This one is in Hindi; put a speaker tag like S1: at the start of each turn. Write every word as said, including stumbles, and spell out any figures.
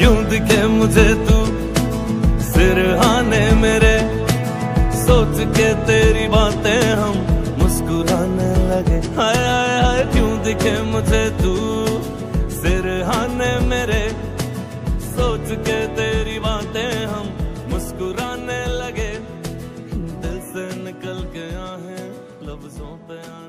S1: यूं दिखे मुझे तू सिरहाने मेरे, सोच के तेरी बातें हम मुस्कुराने लगे। हाय हाय हाय क्यों दिखे मुझे तू सिरहाने मेरे, सोच के तेरी बातें हम मुस्कुराने लगे। दिल से निकल के आहें लफ्जों पे